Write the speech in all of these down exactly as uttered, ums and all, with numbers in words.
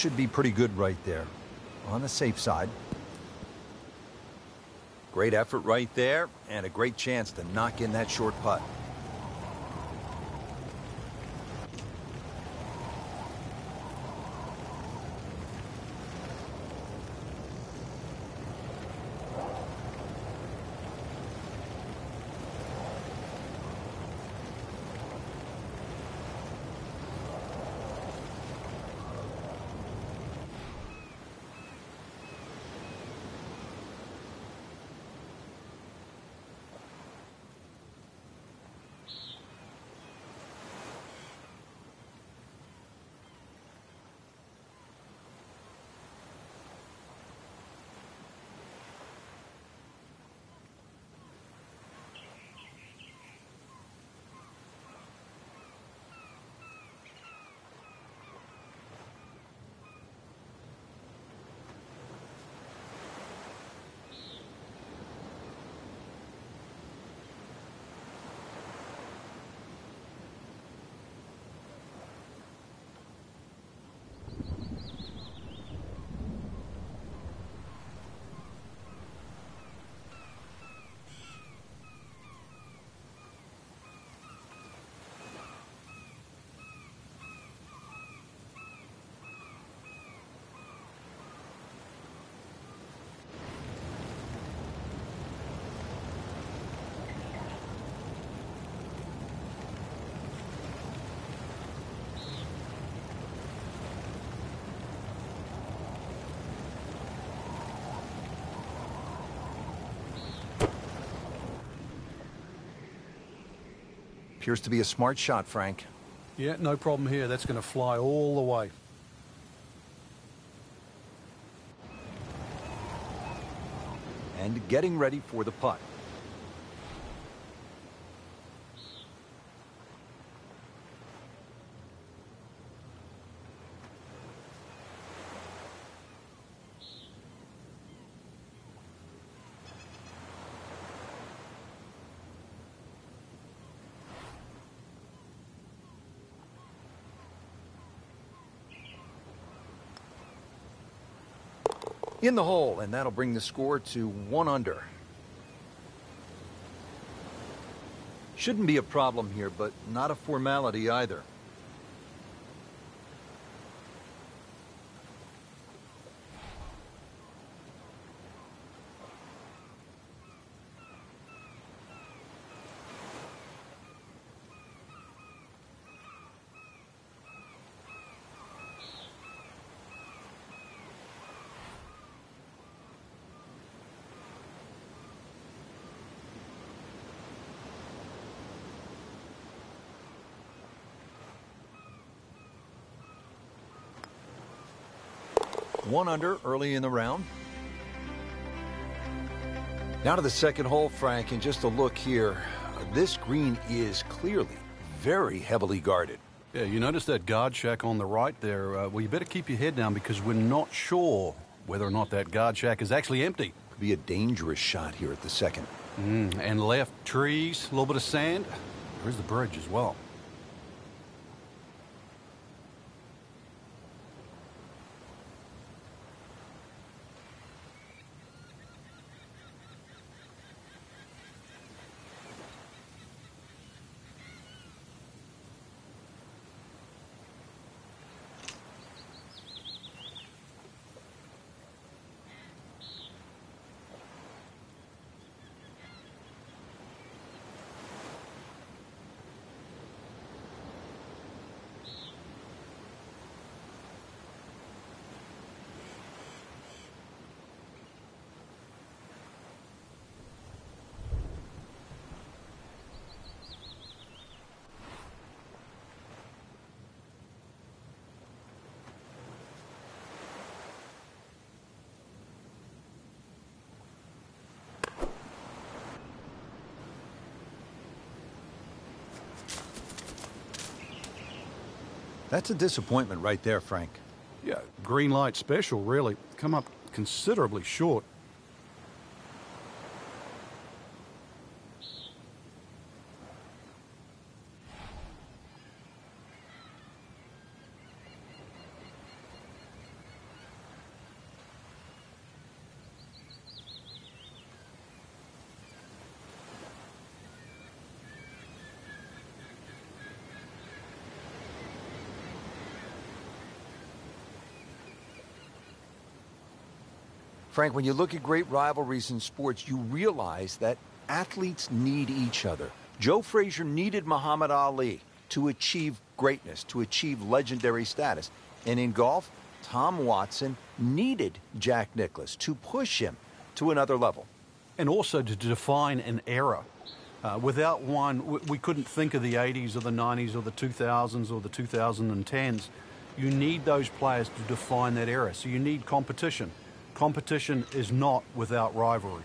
should be pretty good right there. On the safe side. Great effort right there, and a great chance to knock in that short putt. Appears to be a smart shot, Frank. Yeah, no problem here. That's going to fly all the way. And getting ready for the putt. In the hole, and that'll bring the score to one under. Shouldn't be a problem here, but not a formality either. One under early in the round. Now to the second hole, Frank, and just a look here. This green is clearly very heavily guarded. Yeah, you notice that guard shack on the right there. Uh, well, you better keep your head down because we're not sure whether or not that guard shack is actually empty. Could be a dangerous shot here at the second. Mm, and left trees, a little bit of sand. There's the bridge as well. That's a disappointment right there, Frank. Yeah, green light special, really. Come up considerably short. Frank, when you look at great rivalries in sports, you realize that athletes need each other. Joe Frazier needed Muhammad Ali to achieve greatness, to achieve legendary status. And in golf, Tom Watson needed Jack Nicklaus to push him to another level. And also to define an era. Uh, without one, we, we couldn't think of the eighties or the nineties or the two thousands or the two thousand tens. You need those players to define that era. So you need competition. Competition is not without rivalry.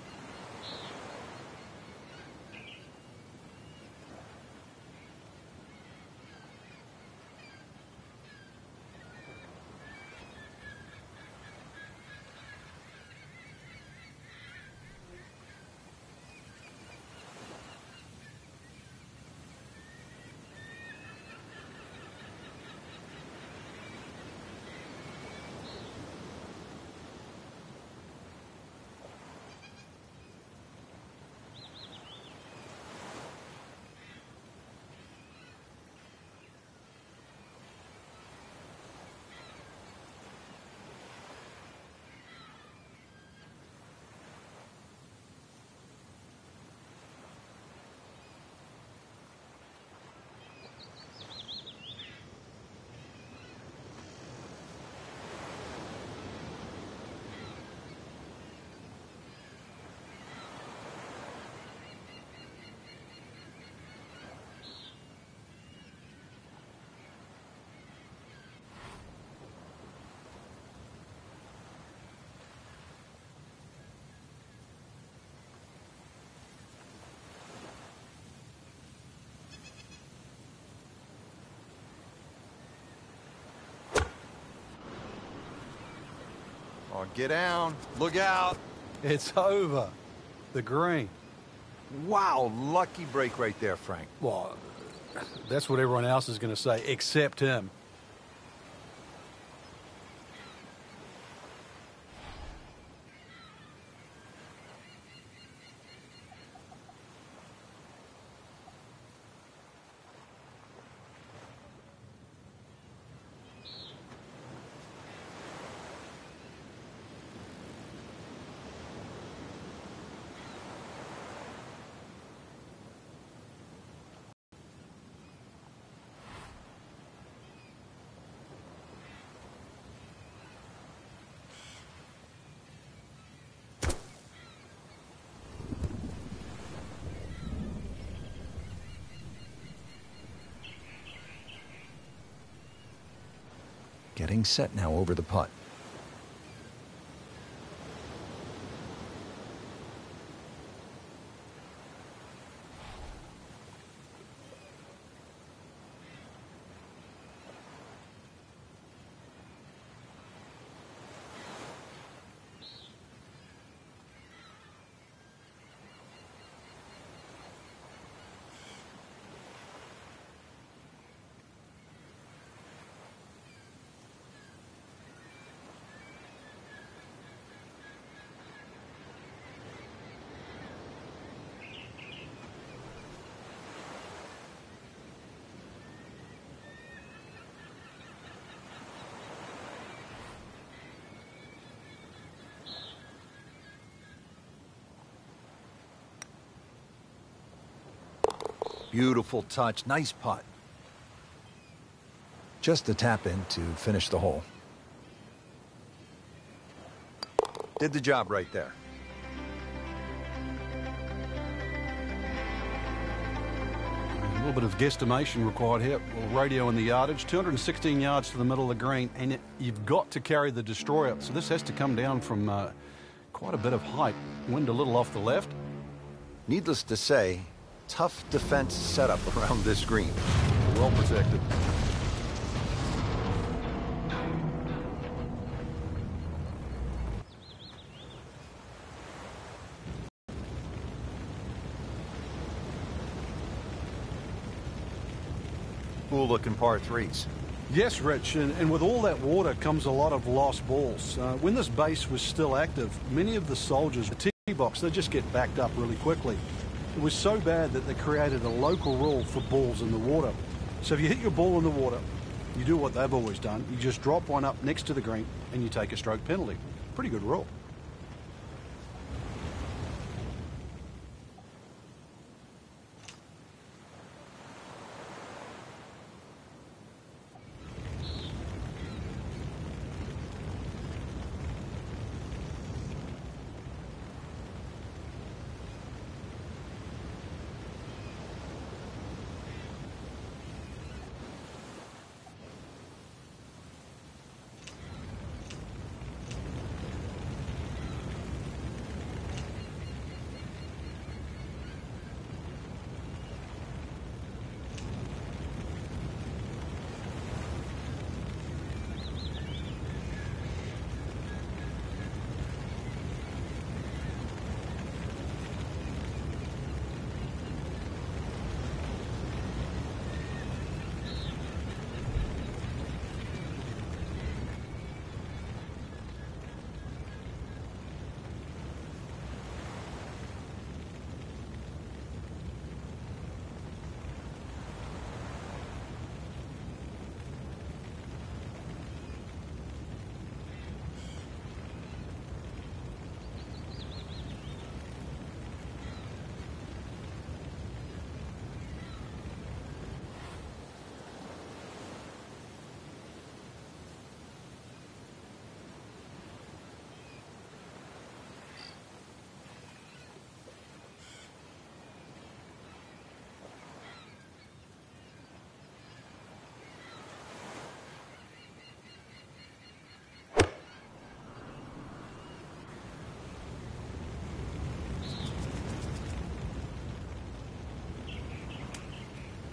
Oh, get down. Look out. It's over. The green. Wow, lucky break right there, Frank. Well, that's what everyone else is going to say, except him. Getting set now over the putt. Beautiful touch. Nice putt. Just a tap in to finish the hole. Did the job right there. A little bit of guesstimation required here. We'll radio in the yardage. two hundred sixteen yards to the middle of the green, and it, you've got to carry the destroyer. So this has to come down from uh, quite a bit of height. Wind a little off the left. Needless to say, tough defense setup around this green. Well protected. Cool looking par threes. Yes, Rich, and, and with all that water comes a lot of lost balls. Uh, when this base was still active, many of the soldiers, the tee box, they just get backed up really quickly. It was so bad that they created a local rule for balls in the water. So if you hit your ball in the water, you do what they've always done. You just drop one up next to the green and you take a stroke penalty. Pretty good rule.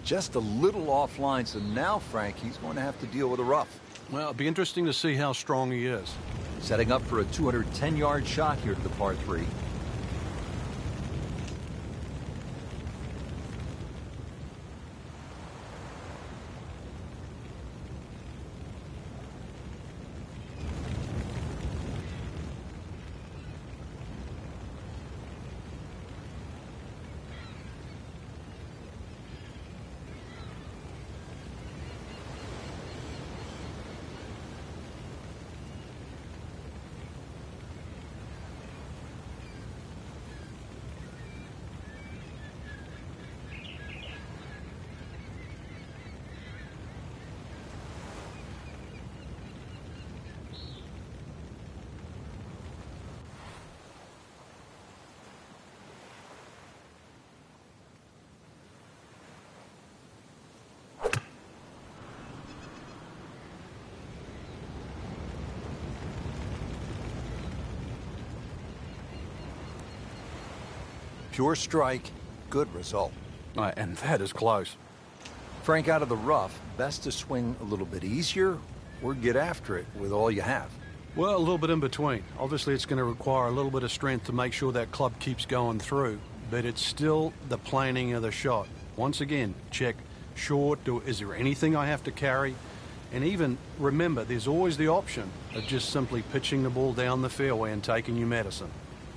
just a little offline, so now, Frank, he's going to have to deal with a rough. Well, it'll be interesting to see how strong he is. Setting up for a two hundred ten yard shot here to the par three. Pure strike, good result. Uh, and that is close. Frank, out of the rough, best to swing a little bit easier or get after it with all you have? Well, a little bit in between. Obviously, it's going to require a little bit of strength to make sure that club keeps going through, but it's still the planning of the shot. Once again, check short, do, is there anything I have to carry? And even remember, there's always the option of just simply pitching the ball down the fairway and taking your medicine.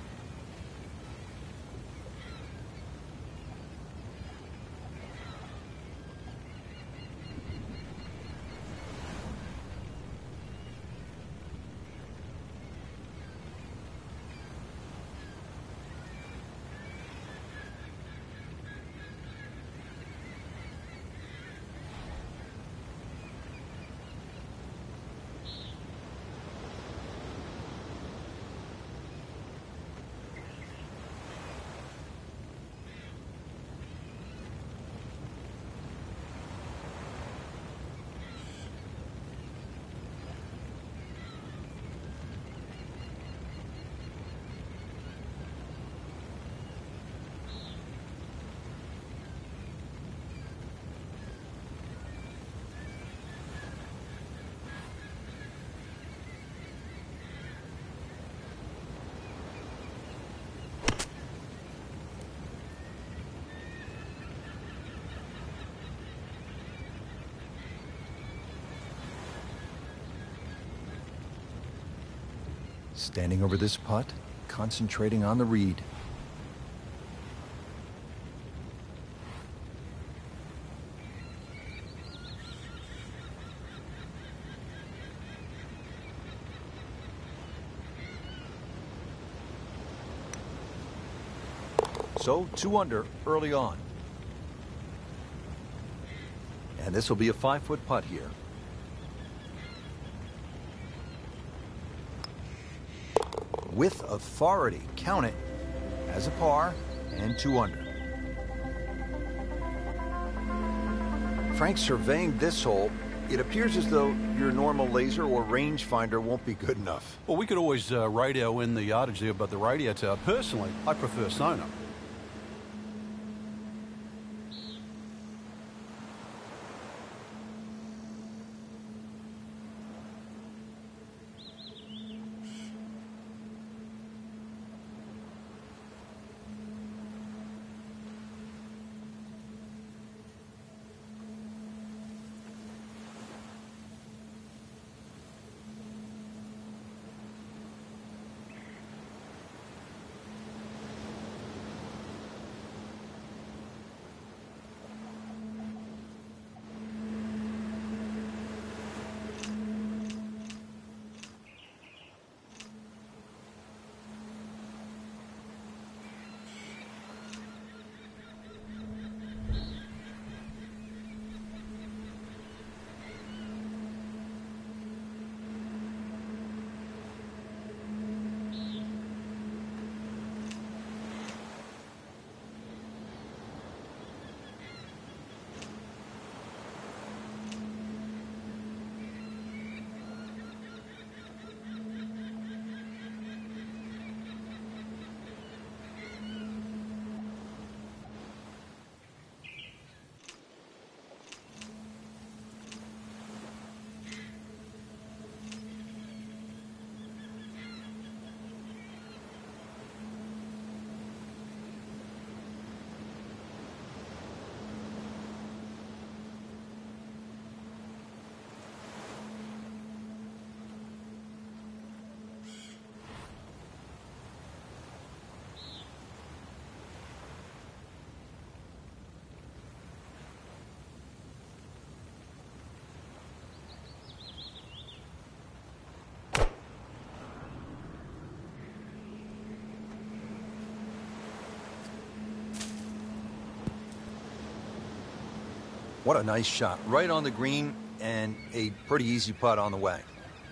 Standing over this putt, concentrating on the read. So, two under early on. And this will be a five-foot putt here. With authority, count it as a par and two under. Frank, surveying this hole, it appears as though your normal laser or rangefinder won't be good enough. Well, we could always uh, radio in the yardage there, but the radio tower, personally, I prefer sonar. What a nice shot. Right on the green and a pretty easy putt on the way.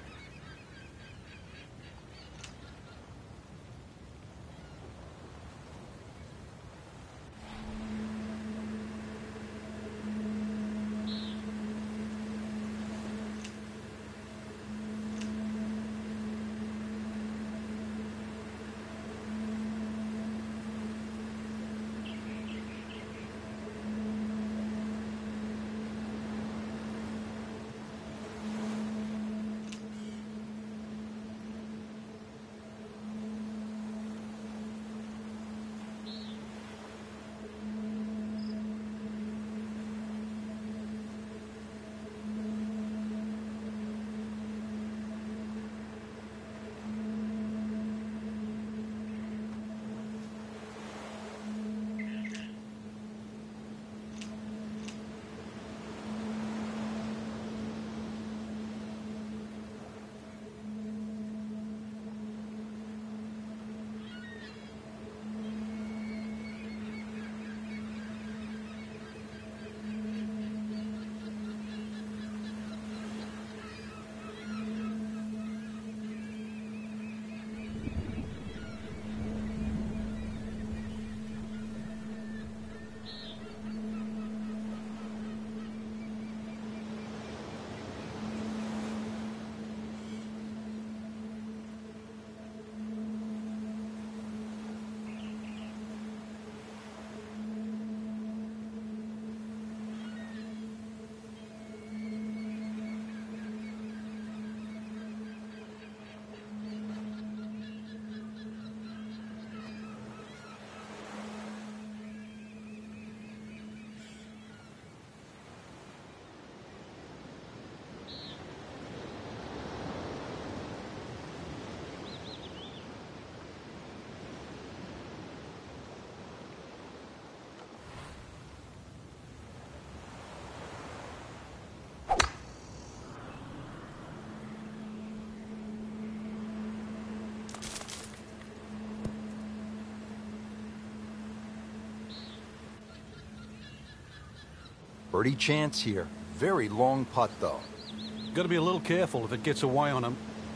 Birdie chance here. Very long putt, though. Got to be a little careful if it gets away on him.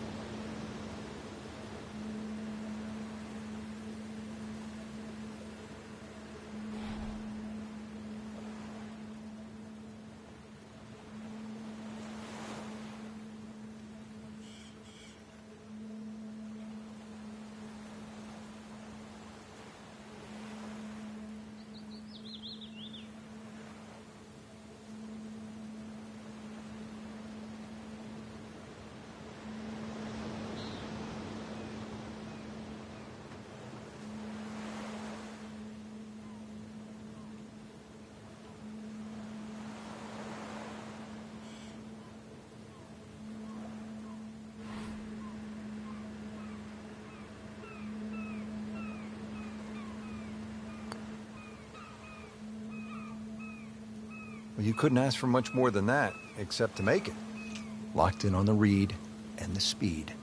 Well, you couldn't ask for much more than that, except to make it. Locked in on the read and the speed.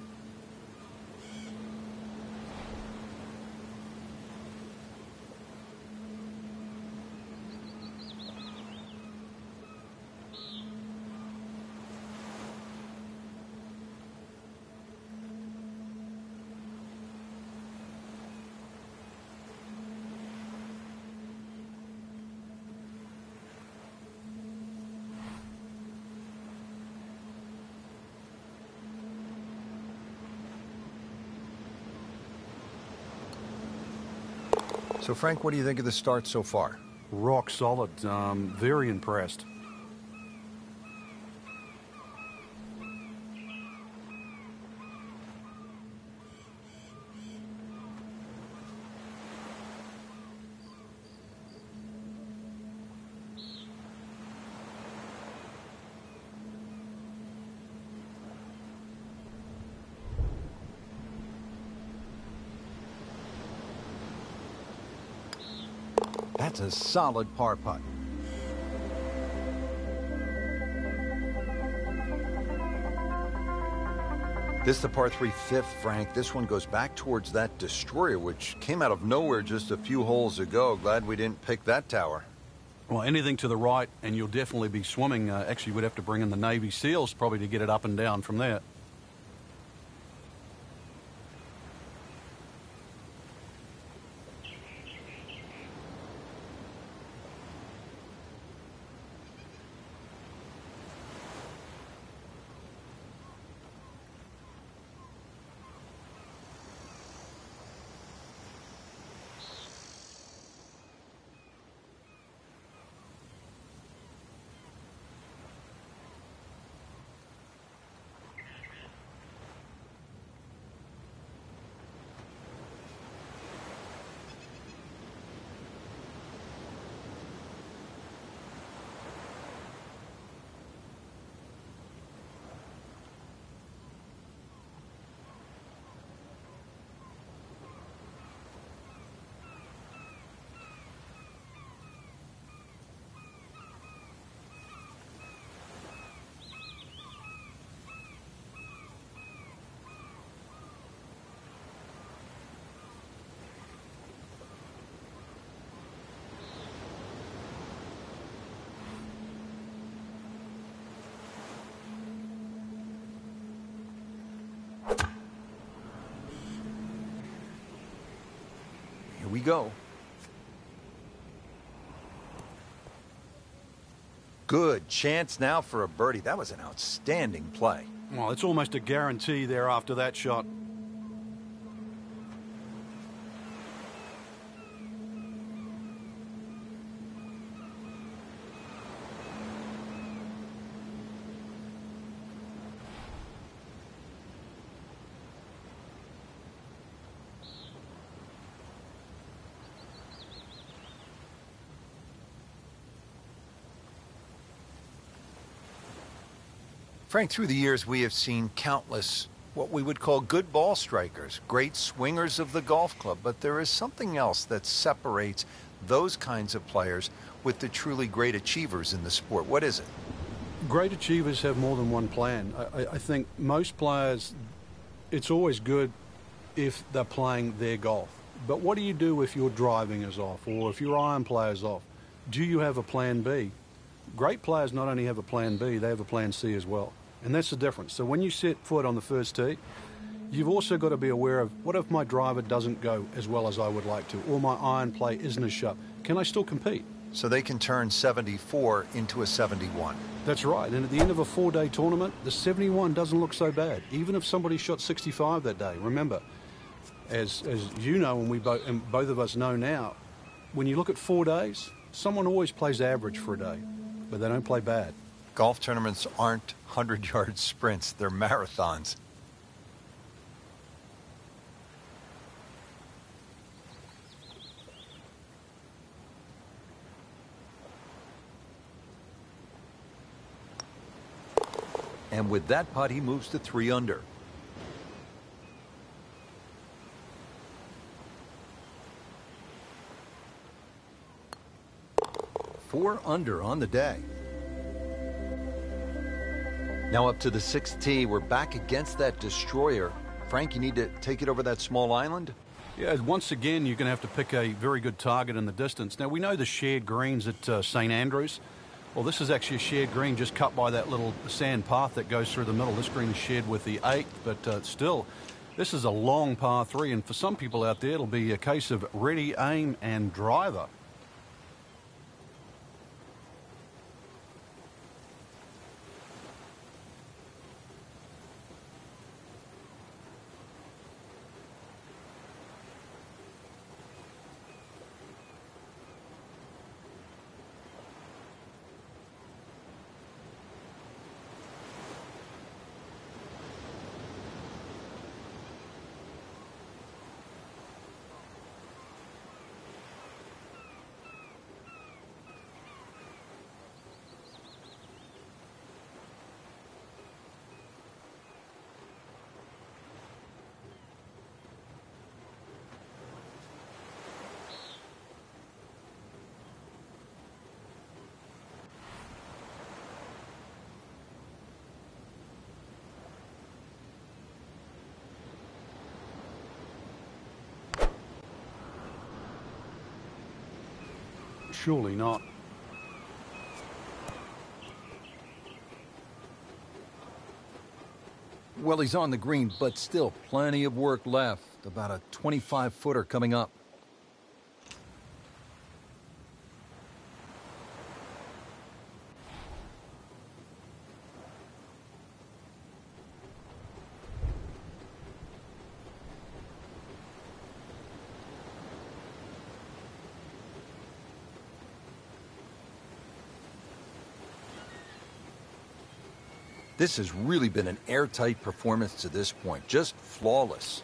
So, Frank, what do you think of the start so far? Rock solid. Um, very impressed. That's a solid par putt. This is the par three fifth, Frank. This one goes back towards that destroyer, which came out of nowhere just a few holes ago. Glad we didn't pick that tower. Well, anything to the right, and you'll definitely be swimming. Uh, actually, we'd have to bring in the Navy SEALs probably to get it up and down from there. Here we go. Good chance now for a birdie. That was an outstanding play. Well, it's almost a guarantee there after that shot. Frank, through the years, we have seen countless what we would call good ball strikers, great swingers of the golf club, but there is something else that separates those kinds of players with the truly great achievers in the sport. What is it? Great achievers have more than one plan. I, I think most players, it's always good if they're playing their golf. But what do you do if your driving is off or if your iron play is off? Do you have a plan B? Great players not only have a plan B, they have a plan C as well. And that's the difference. So when you set foot on the first tee, you've also got to be aware of, what if my driver doesn't go as well as I would like to, or my iron play isn't as sharp? Can I still compete? So they can turn seventy-four into a seventy-one. That's right. And at the end of a four-day tournament, the seventy-one doesn't look so bad, even if somebody shot sixty-five that day. Remember, as, as you know, and, we both, and both of us know now, when you look at four days, someone always plays average for a day, but they don't play bad. Golf tournaments aren't hundred-yard sprints. They're marathons. And with that putt, he moves to three under. Four under on the day. Now up to the sixth tee. We're back against that destroyer. Frank, you need to take it over that small island? Yeah, once again, you're going to have to pick a very good target in the distance. Now, we know the shared greens at uh, Saint Andrews. Well, this is actually a shared green just cut by that little sand path that goes through the middle. This green is shared with the eighth, but uh, still, this is a long par three, and for some people out there, it'll be a case of ready, aim, and driver. Surely not. Well, he's on the green, but still plenty of work left. About a twenty-five footer coming up. This has really been an airtight performance to this point, just flawless.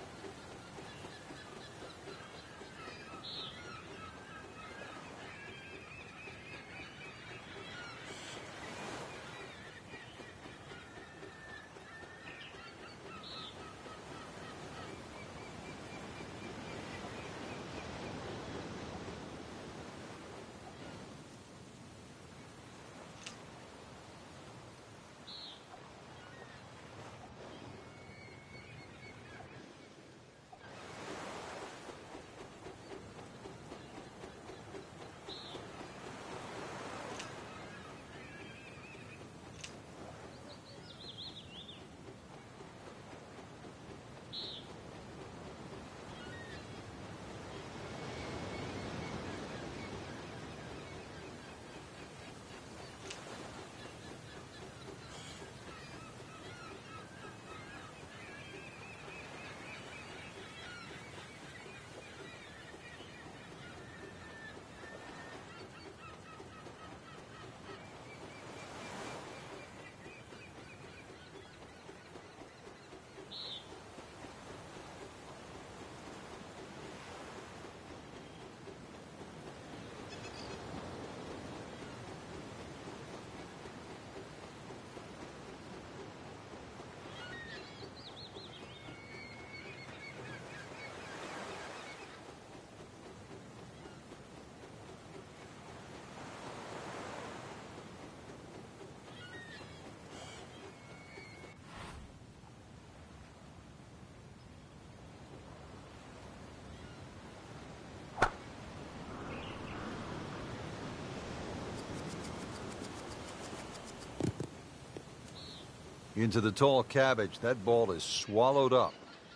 Into the tall cabbage. That ball is swallowed up.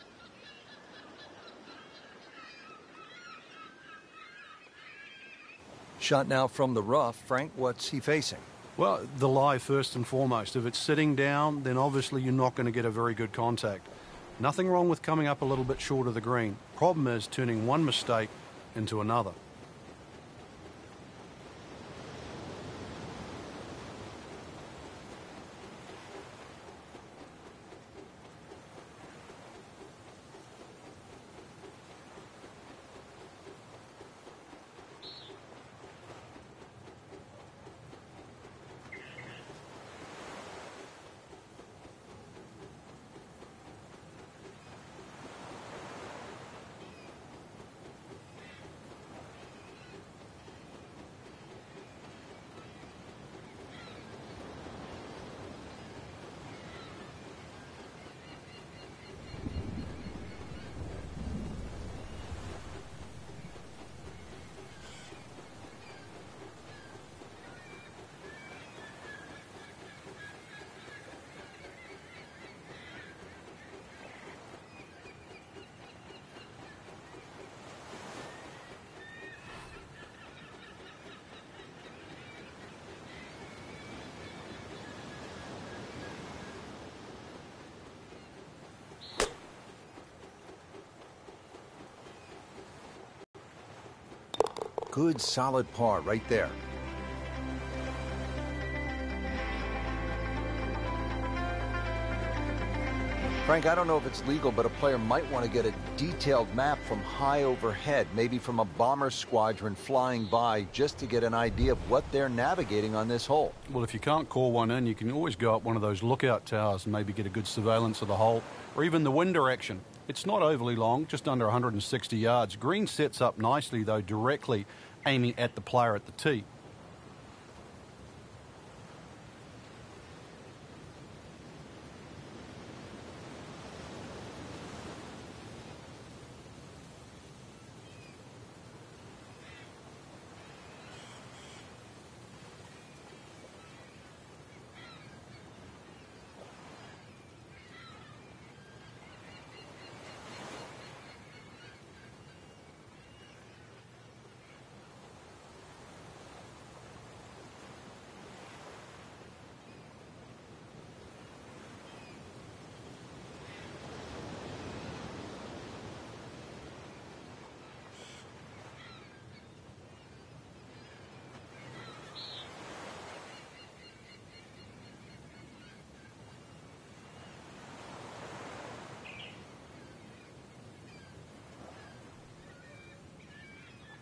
Shot now from the rough. Frank, what's he facing? Well, the lie first and foremost. If it's sitting down, then obviously you're not going to get a very good contact. Nothing wrong with coming up a little bit short of the green. Problem is turning one mistake into another. Good solid par right there. Frank, I don't know if it's legal, but a player might want to get a detailed map from high overhead, maybe from a bomber squadron flying by, just to get an idea of what they're navigating on this hole. Well, if you can't call one in, you can always go up one of those lookout towers and maybe get a good surveillance of the hole, or even the wind direction. It's not overly long, just under one hundred sixty yards. Green sets up nicely, though, directly aiming at the player at the tee.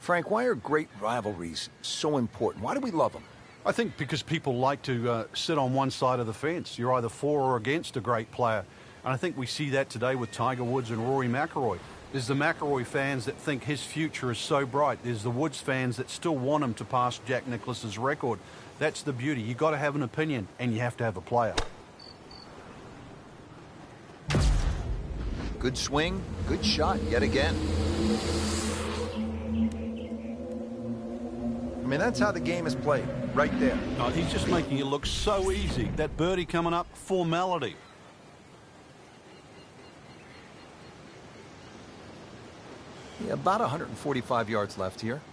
Frank, why are great rivalries so important? Why do we love them? I think because people like to uh, sit on one side of the fence. You're either for or against a great player. And I think we see that today with Tiger Woods and Rory McIlroy. There's the McIlroy fans that think his future is so bright. There's the Woods fans that still want him to pass Jack Nicklaus's record. That's the beauty. You've got to have an opinion, and you have to have a player. Good swing, good shot yet again. I mean, that's how the game is played, right there. Oh, he's just making it look so easy. That birdie coming up, formality. Yeah, about one hundred forty-five yards left here.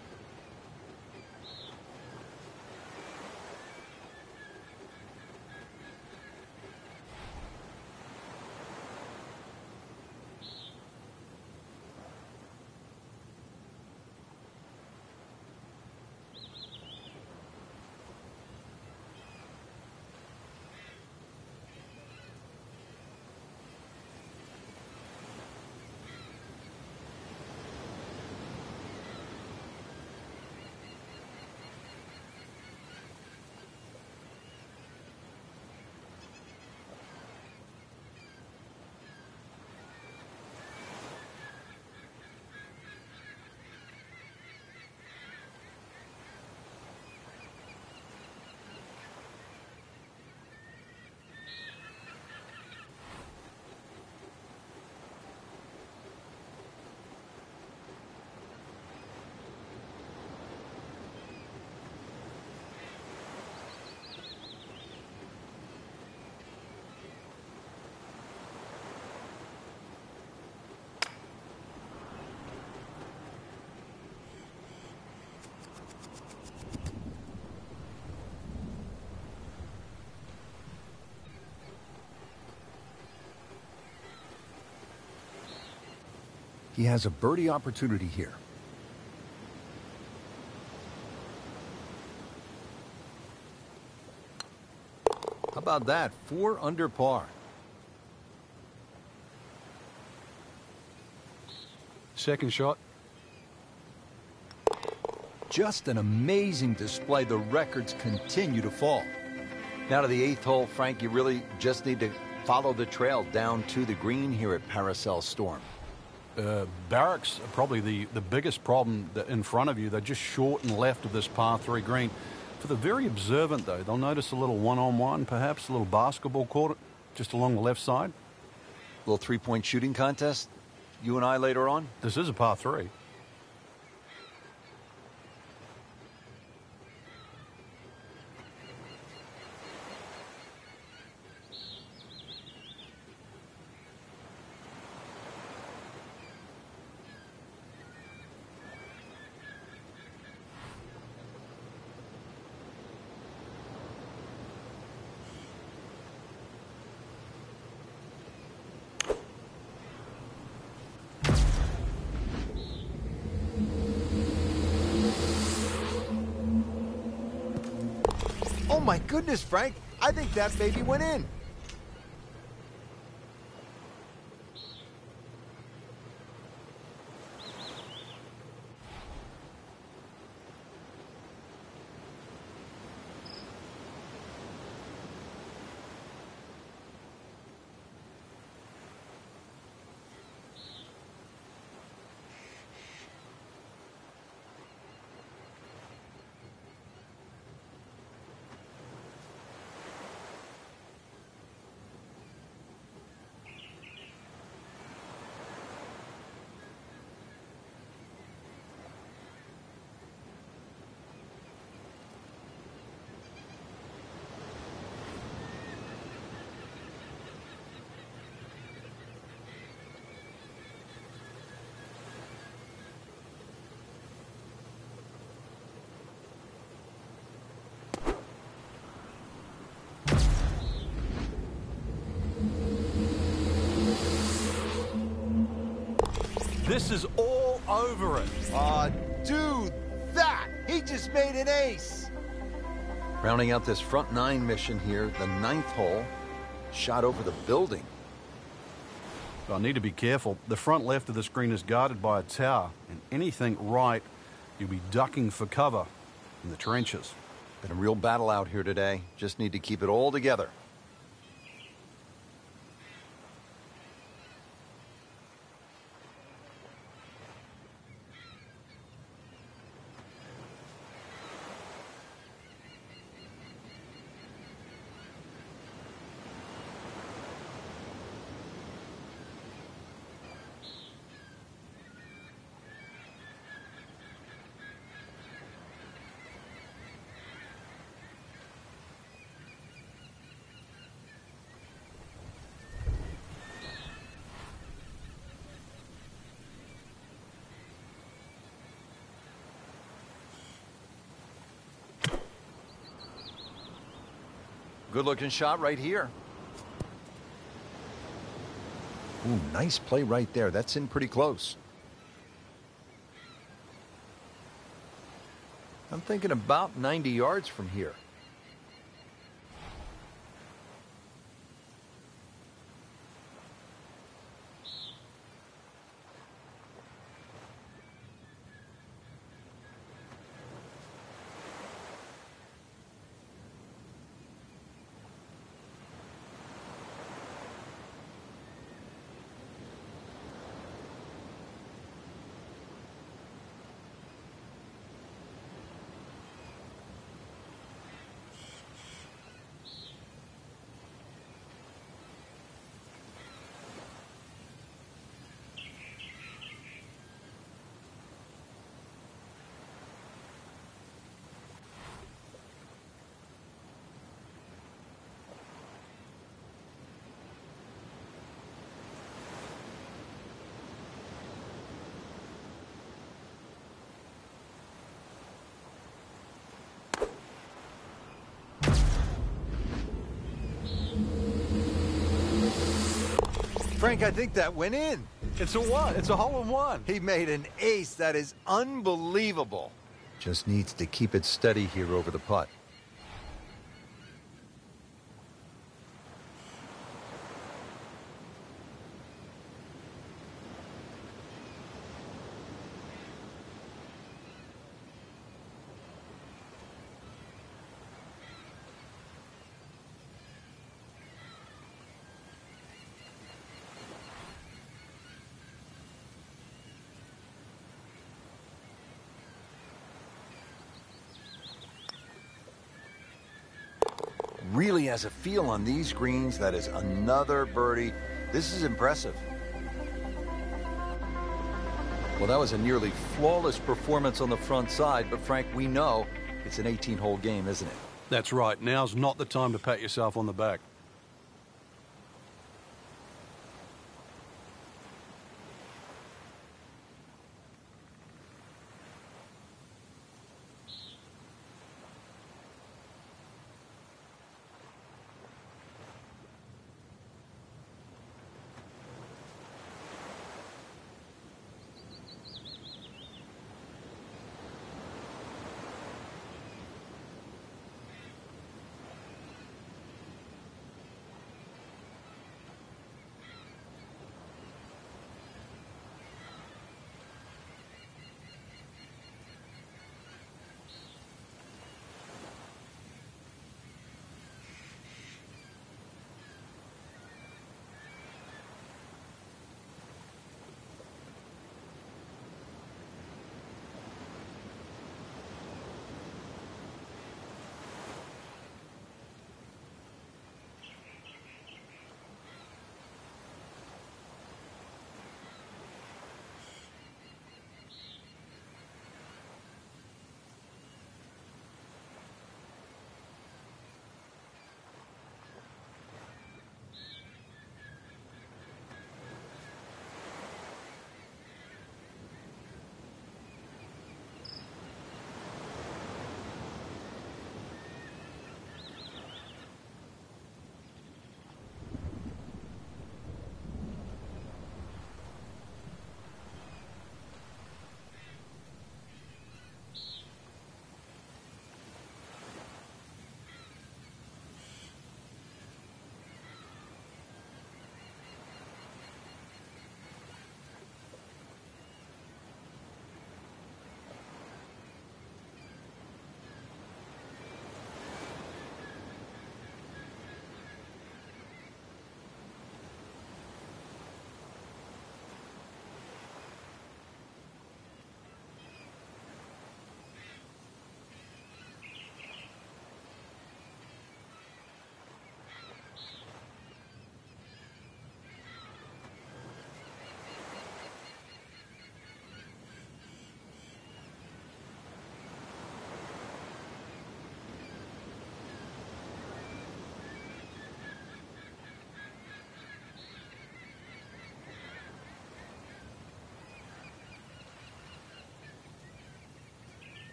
He has a birdie opportunity here. How about that? Four under par. Second shot. Just an amazing display. The records continue to fall. Now to the eighth hole, Frank, you really just need to follow the trail down to the green here at Paracel Storm. Uh, Barracks are probably the, the biggest problem that in front of you. They're just short and left of this par three green. For the very observant, though, they'll notice a little one-on-one, perhaps a little basketball court just along the left side. A little three-point shooting contest, you and I later on? This is a par three. Oh my goodness, Frank. I think that baby went in. This is all over it. Aw, dude, that! He just made an ace! Rounding out this front nine mission here, the ninth hole, shot over the building. I need to be careful. The front left of the screen is guarded by a tower, and anything right You'll be ducking for cover in the trenches. Been a real battle out here today. Just need to keep it all together. Good-looking shot right here. Ooh, nice play right there. That's in pretty close. I'm thinking about ninety yards from here. Frank, I think that went in. It's a what? It's a hole in one. He made an ace. That is unbelievable. Just needs to keep it steady here over the putt. Really has a feel on these greens. That is another birdie. This is impressive. Well, that was a nearly flawless performance on the front side, but Frank, we know it's an eighteen hole game, isn't it? That's right. Now's not the time to pat yourself on the back.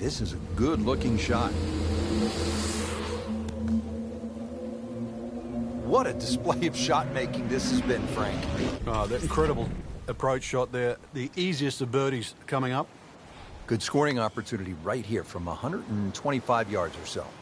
This is a good-looking shot. What a display of shot-making this has been, Frank. Oh, that incredible approach shot there. The easiest of birdies coming up. Good scoring opportunity right here from one hundred twenty-five yards or so.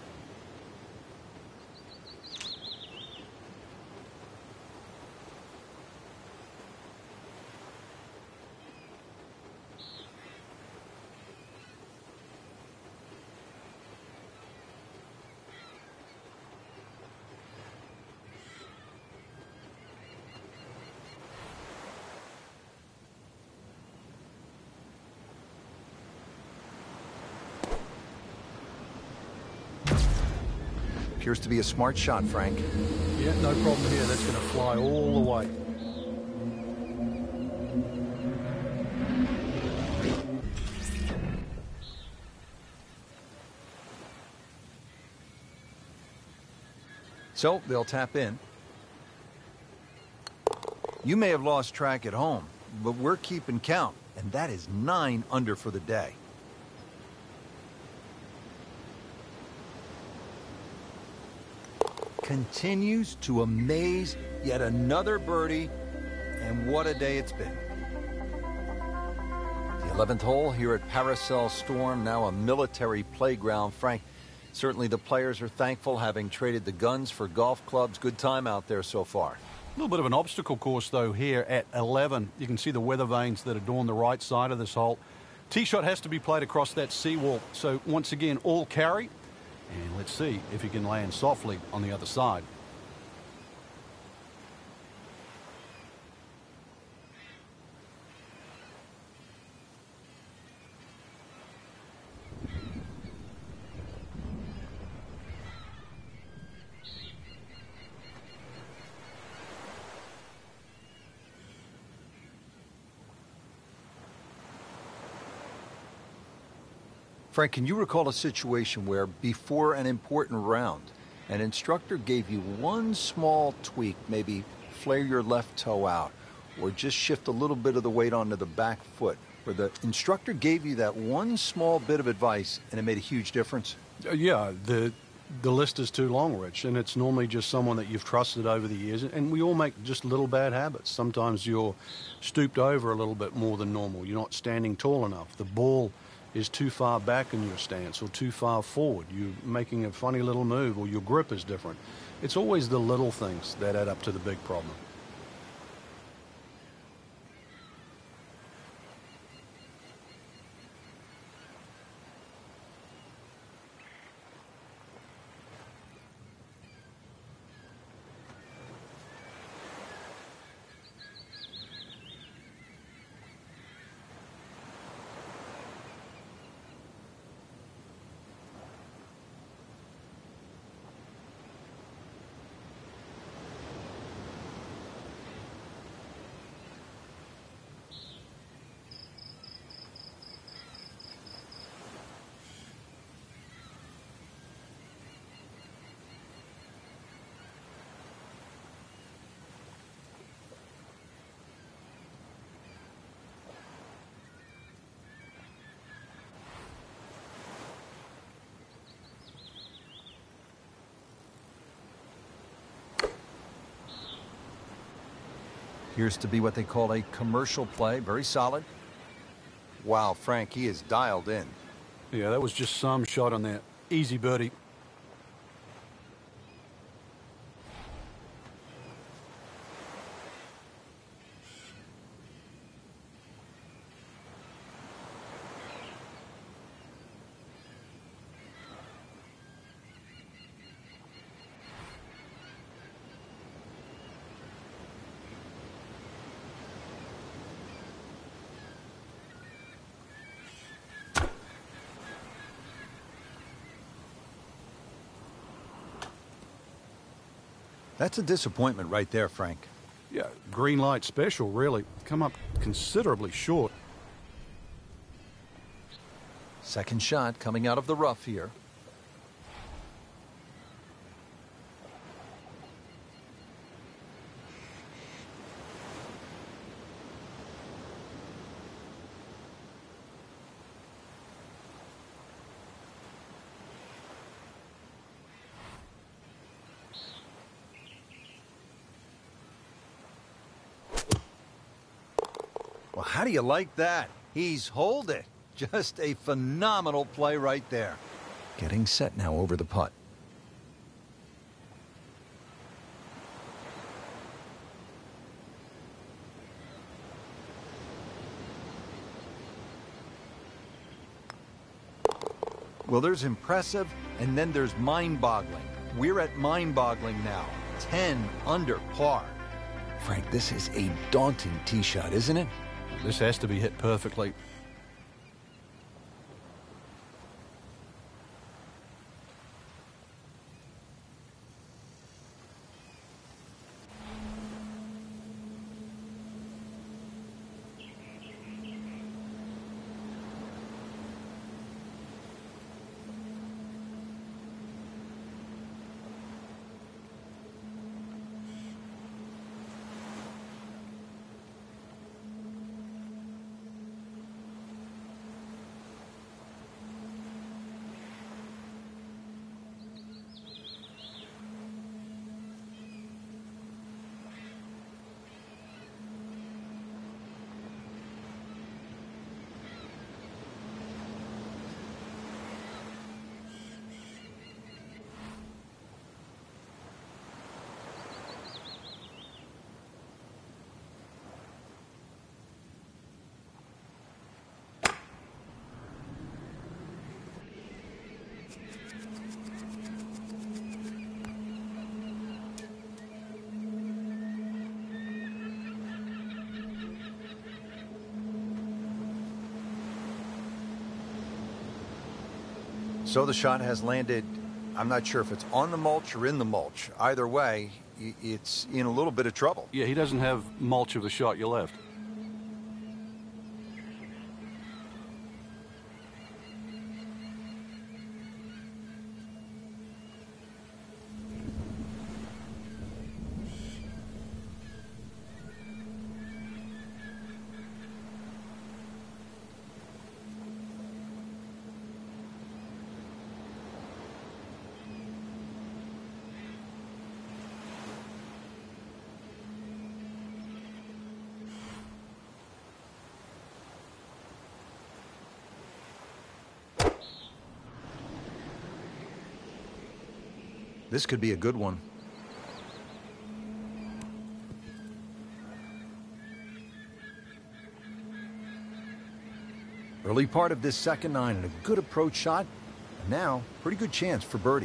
Appears to be a smart shot, Frank. Yeah, no problem here. That's going to fly all the way. So they'll tap in. You may have lost track at home, but we're keeping count, and that is nine under for the day. Continues to amaze. Yet another birdie, and what a day it's been. The eleventh hole here at Paracel Storm, now a military playground. Frank, certainly the players are thankful, having traded the guns for golf clubs. Good time out there so far. A little bit of an obstacle course, though, here at eleven. You can see the weather vanes that adorn the right side of this hole. Tee shot has to be played across that seawall. So once again, all carry. And let's see if he can land softly on the other side. Frank, can you recall a situation where before an important round, an instructor gave you one small tweak, maybe flare your left toe out, or just shift a little bit of the weight onto the back foot, where the instructor gave you that one small bit of advice and it made a huge difference? Uh, yeah, the the list is too long, Rich, and it's normally just someone that you've trusted over the years, and we all make just little bad habits. Sometimes you're stooped over a little bit more than normal. You're not standing tall enough. The ball is too far back in your stance or too far forward. You're making a funny little move, or your grip is different. It's always the little things that add up to the big problem. Appears to be what they call a commercial play. Very solid. Wow, Frank, he is dialed in. Yeah, that was just some shot on that. Easy birdie. That's a disappointment right there, Frank. Yeah, green light special, really. Come up considerably short. Second shot coming out of the rough here. Well, how do you like that? He's holed it. Just a phenomenal play right there. Getting set now over the putt. Well, there's impressive, and then there's mind-boggling. We're at mind-boggling now. ten under par. Frank, this is a daunting tee shot, isn't it? This has to be hit perfectly. So the shot has landed, I'm not sure if it's on the mulch or in the mulch. Either way, it's in a little bit of trouble. Yeah, he doesn't have mulch of the shot you left. This could be a good one. Early part of this second nine and a good approach shot. And now, pretty good chance for birdie.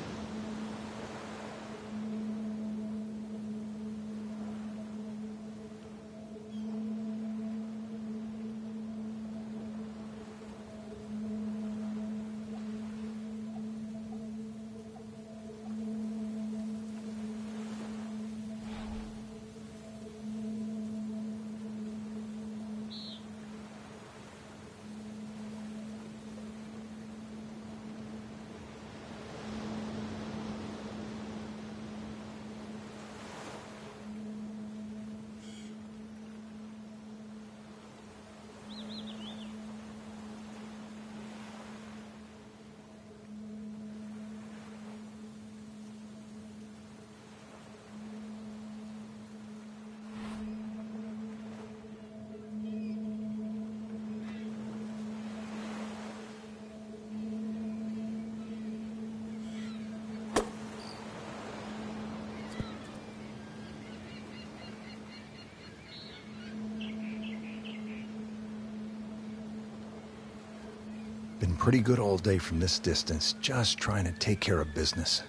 Been pretty good all day from this distance, just trying to take care of business.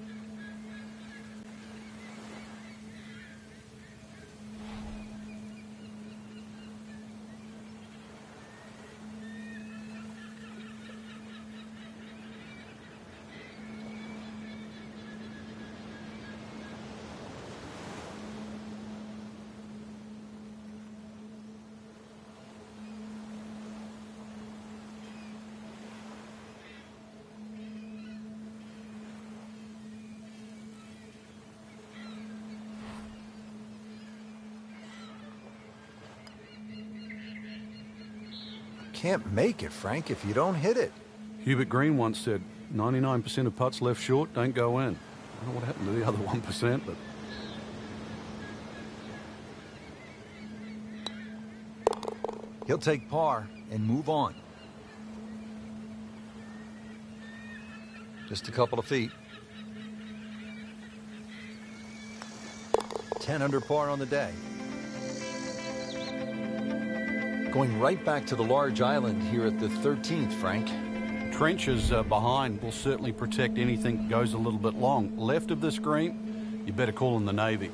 Can't make it, Frank, if you don't hit it. Hubert Green once said, ninety-nine percent of putts left short don't go in. I don't know what happened to the other one percent, but... He'll take par and move on. Just a couple of feet. ten under par on the day. Going right back to the large island here at the thirteenth, Frank. Trenches uh, behind will certainly protect anything that goes a little bit long. Left of this green, you better call in the Navy.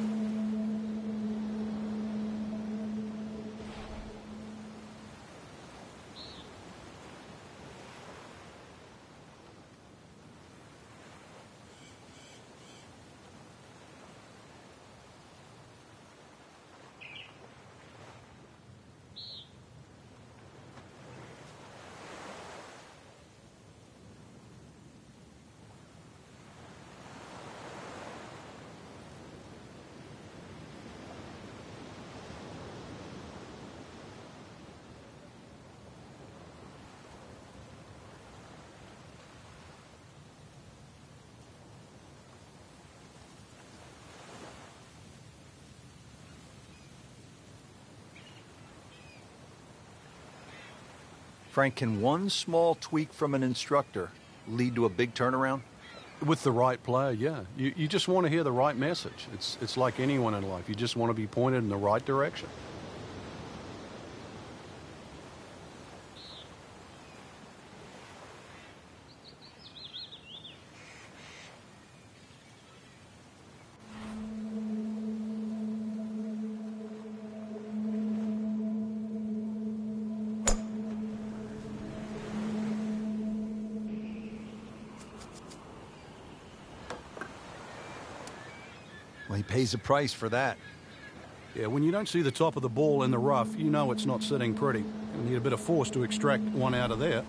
Frank, can one small tweak from an instructor lead to a big turnaround? With the right player, yeah. You, you just want to hear the right message. It's, it's like anyone in life. You just want to be pointed in the right direction. Well, he pays a price for that. Yeah, when you don't see the top of the ball in the rough, you know it's not sitting pretty. You need a bit of force to extract one out of there.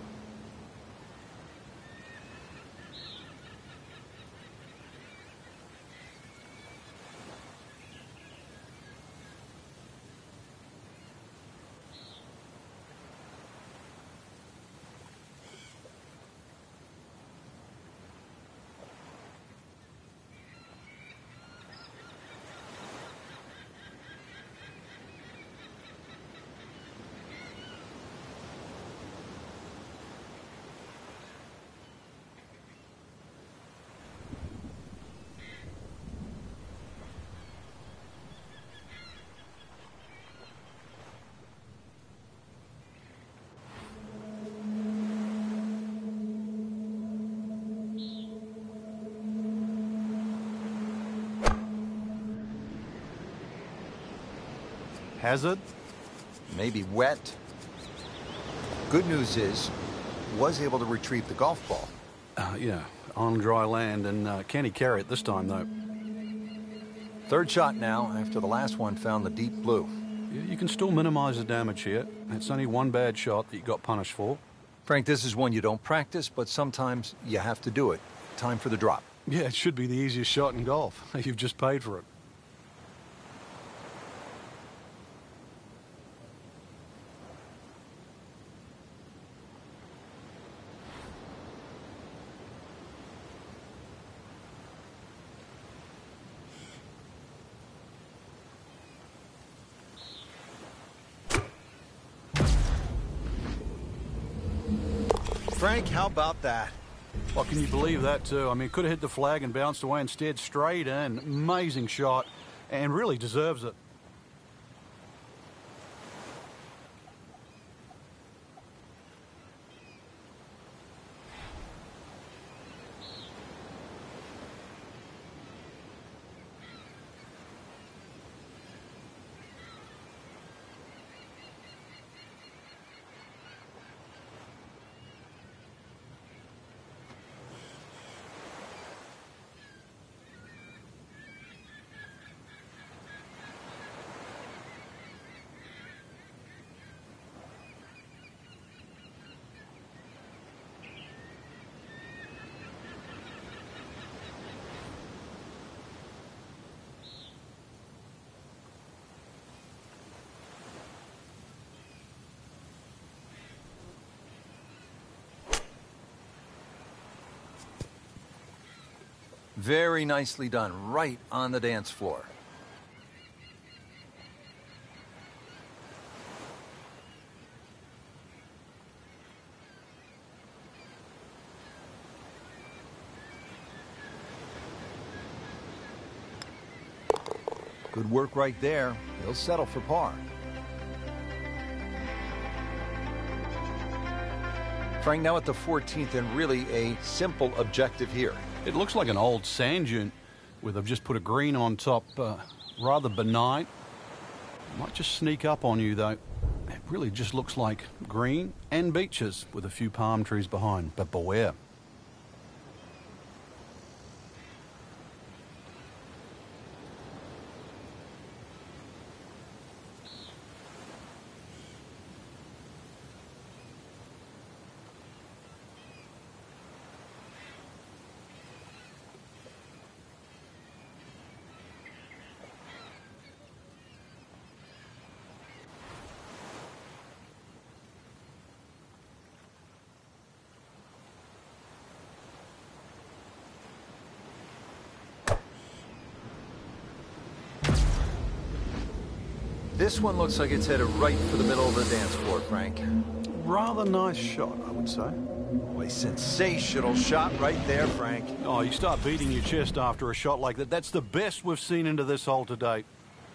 Hazard? Maybe wet. Good news is, was able to retrieve the golf ball. Uh, yeah, on dry land, and uh, can he carry it this time, though? Third shot now, after the last one found the deep blue. You, you can still minimize the damage here. It's only one bad shot that you got punished for. Frank, this is one you don't practice, but sometimes you have to do it. Time for the drop. Yeah, it should be the easiest shot in golf. You've just paid for it. Frank, how about that? Well, can you believe that, too? I mean, could have hit the flag and bounced away instead, straight in. Amazing shot, and really deserves it. Very nicely done, right on the dance floor. Good work right there. He'll settle for par. Frank, now at the fourteenth, and really a simple objective here. It looks like an old sand dune where they've just put a green on top. Uh, rather benign. Might just sneak up on you, though. It really just looks like green and beaches with a few palm trees behind, but beware. This one looks like it's headed right for the middle of the dance floor, Frank. Rather nice shot, I would say. A sensational shot right there, Frank. Oh, you start beating your chest after a shot like that. That's the best we've seen into this hole to date.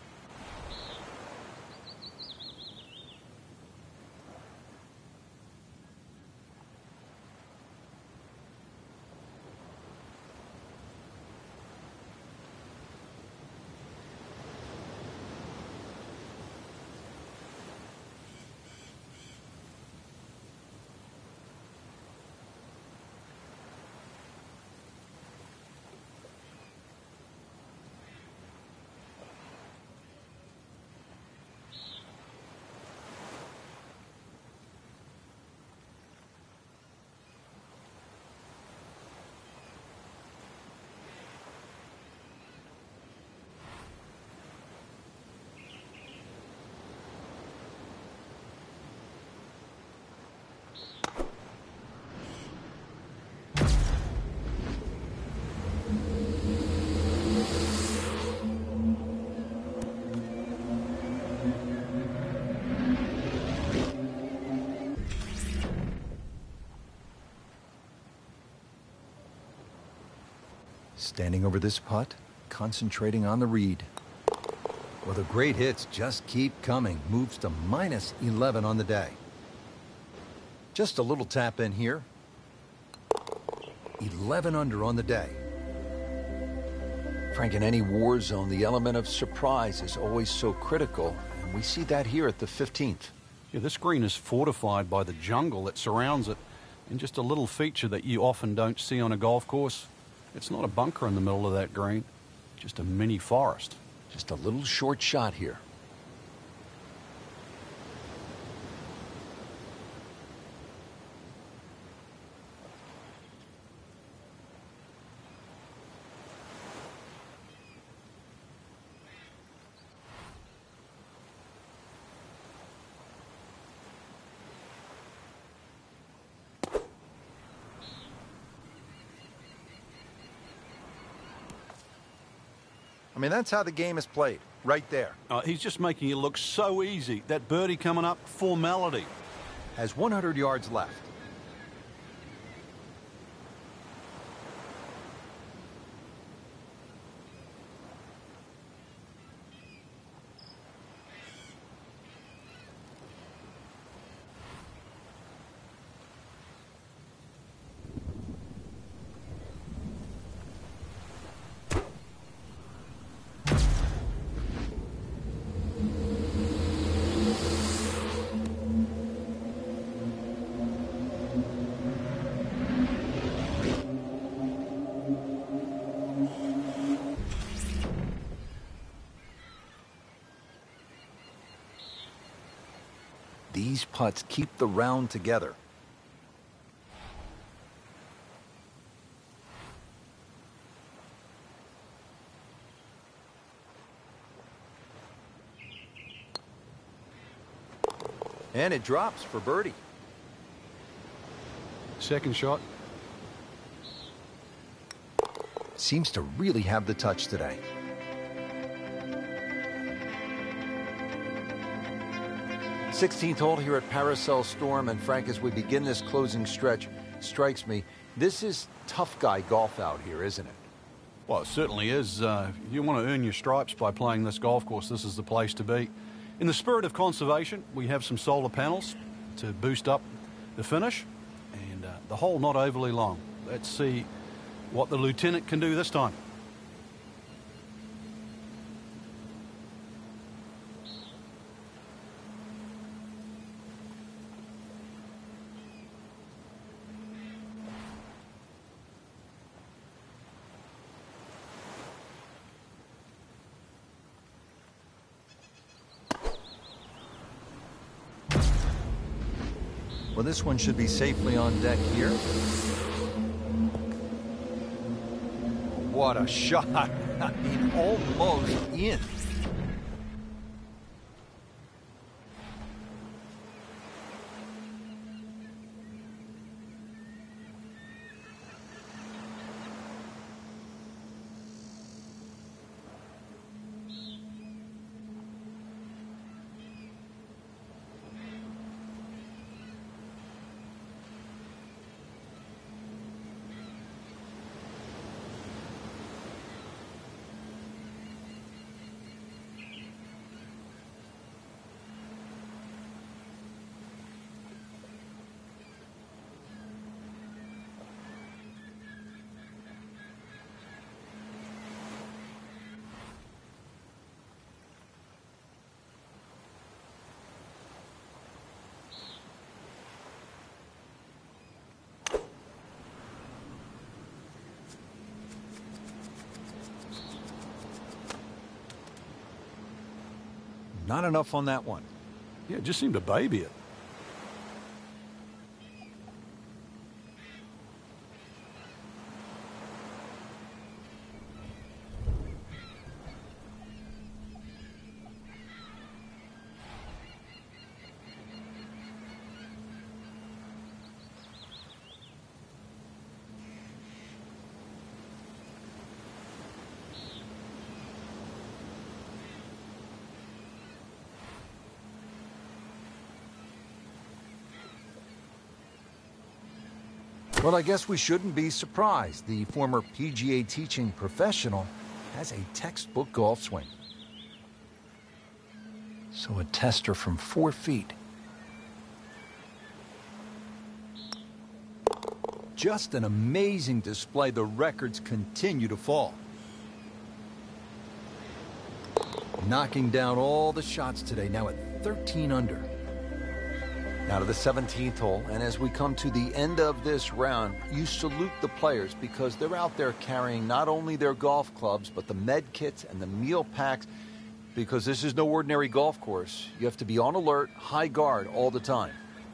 Standing over this putt, concentrating on the read. Well, the great hits just keep coming. Moves to minus eleven on the day. Just a little tap in here. eleven under on the day. Frank, in any war zone, the element of surprise is always so critical, and we see that here at the fifteenth. Yeah, this green is fortified by the jungle that surrounds it, and just a little feature that you often don't see on a golf course. It's not a bunker in the middle of that green, just a mini forest. Just a little short shot here. I mean, that's how the game is played, right there. Uh, he's just making it look so easy. That birdie coming up, formality. Has one hundred yards left. These putts keep the round together. And it drops for birdie. Second shot. Seems to really have the touch today. sixteenth hole here at Paracel Storm, and Frank, as we begin this closing stretch, strikes me, this is tough guy golf out here, isn't it? Well, it certainly is. Uh, if you want to earn your stripes by playing this golf course, this is the place to be. In the spirit of conservation, we have some solar panels to boost up the finish, and uh, the hole not overly long. Let's see what the lieutenant can do this time. Well, this one should be safely on deck here. What a shot. I mean, almost in. Not enough on that one. Yeah, it just seemed to baby it. Well, I guess we shouldn't be surprised. The former P G A teaching professional has a textbook golf swing. So a tester from four feet. Just an amazing display. The records continue to fall. Knocking down all the shots today, now at thirteen under. Now to the seventeenth hole, and as we come to the end of this round, you salute the players because they're out there carrying not only their golf clubs, but the med kits and the meal packs, because this is no ordinary golf course. You have to be on alert, high guard all the time.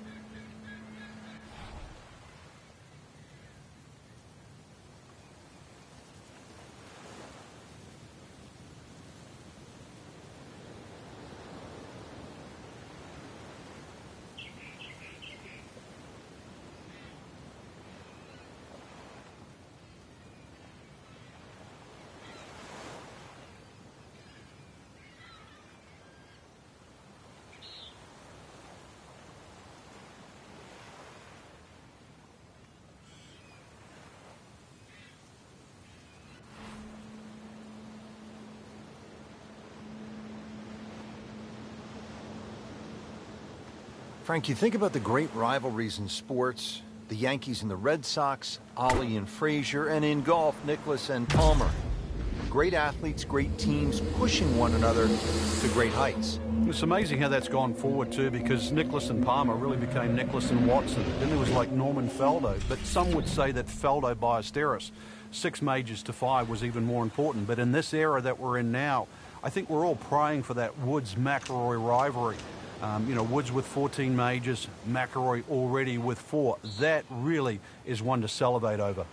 Frank, you think about the great rivalries in sports, the Yankees and the Red Sox, Ollie and Frazier, and in golf, Nicklaus and Palmer. Great athletes, great teams, pushing one another to great heights. It's amazing how that's gone forward too, because Nicklaus and Palmer really became Nicklaus and Watson. Then there was like Norman Faldo, but some would say that Faldo Ballesteros, six majors to five, was even more important. But in this era that we're in now, I think we're all praying for that Woods-McIlroy rivalry. Um, you know, Woods with fourteen majors, McIlroy already with four. That really is one to salivate over.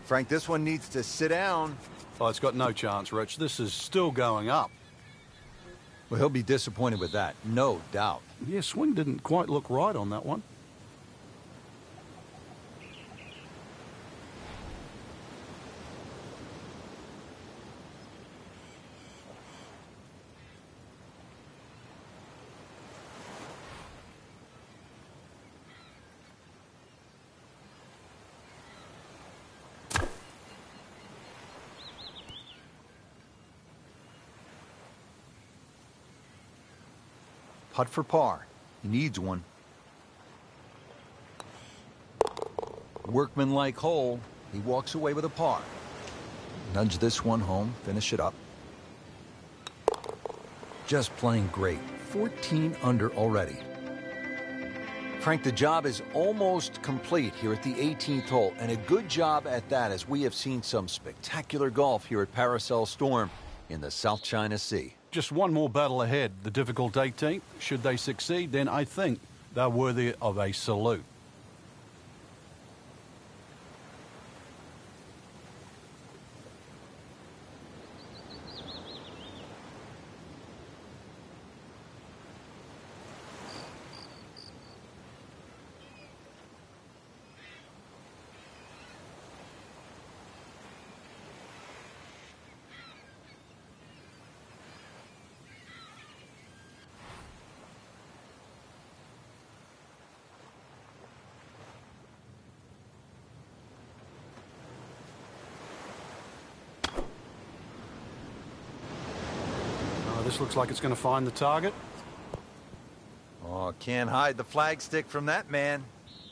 Frank, this one needs to sit down. Oh, it's got no chance, Rich. This is still going up. Well, he'll be disappointed with that, no doubt. Yeah, swing didn't quite look right on that one. Putt for par. He needs one. Workmanlike hole. He walks away with a par. Nudge this one home, finish it up. Just playing great. fourteen under already. Frank, the job is almost complete here at the eighteenth hole, and a good job at that, as we have seen some spectacular golf here at Paracel Storm in the South China Sea. Just one more battle ahead, the difficult eighteenth. Should they succeed, then I think they're worthy of a salute. This looks like it's going to find the target. Oh, can't hide the flagstick from that man.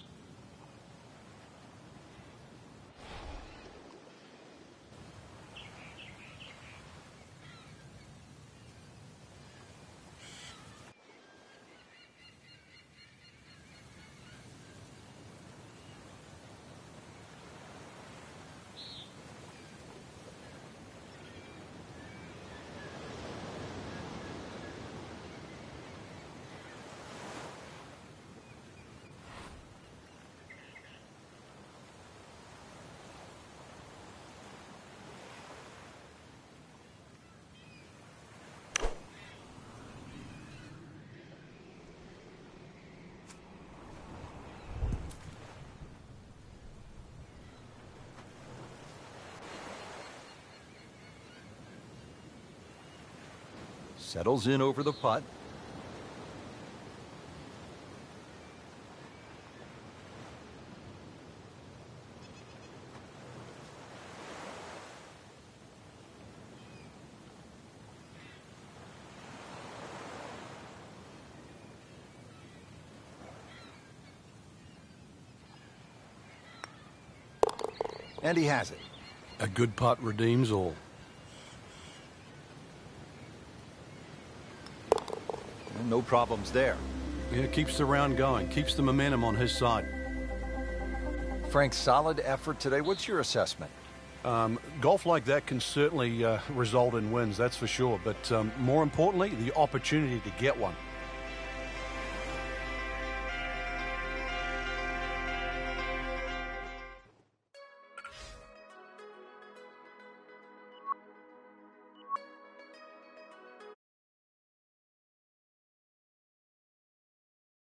Settles in over the putt. And he has it. A good putt redeems all. And no problems there. Yeah, keeps the round going, keeps the momentum on his side. Frank, solid effort today. What's your assessment? Um, golf like that can certainly uh, result in wins, that's for sure. But um, more importantly, the opportunity to get one.